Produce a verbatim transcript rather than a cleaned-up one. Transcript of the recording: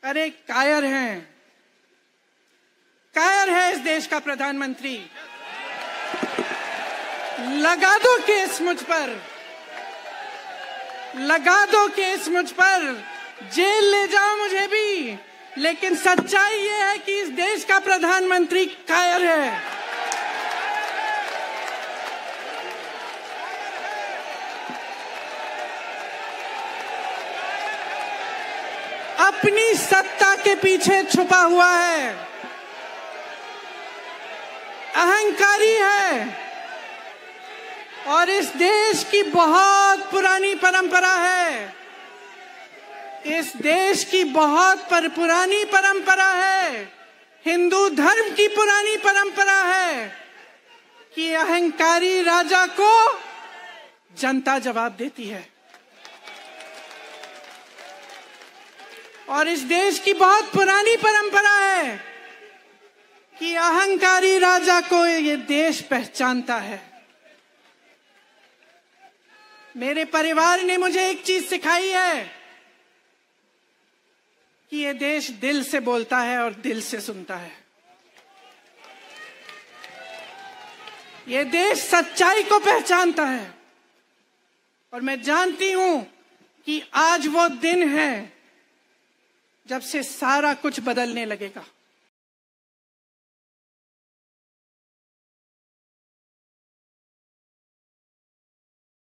अरे कायर हैं, कायर है इस देश का प्रधानमंत्री। लगा दो केस मुझ पर, लगा दो केस मुझ पर, जेल ले जाओ मुझे भी, लेकिन सच्चाई ये है कि इस देश का प्रधानमंत्री कायर है। अपनी सत्ता के पीछे छुपा हुआ है, अहंकारी है, और इस देश की बहुत पुरानी परंपरा है, इस देश की बहुत पर पुरानी परंपरा है, हिंदू धर्म की पुरानी परंपरा है कि अहंकारी राजा को जनता जवाब देती है। और इस देश की बहुत पुरानी परंपरा है कि अहंकारी राजा को ये देश पहचानता है। मेरे परिवार ने मुझे एक चीज सिखाई है कि ये देश दिल से बोलता है और दिल से सुनता है। ये देश सच्चाई को पहचानता है, और मैं जानती हूं कि आज वो दिन है जब से सारा कुछ बदलने लगेगा।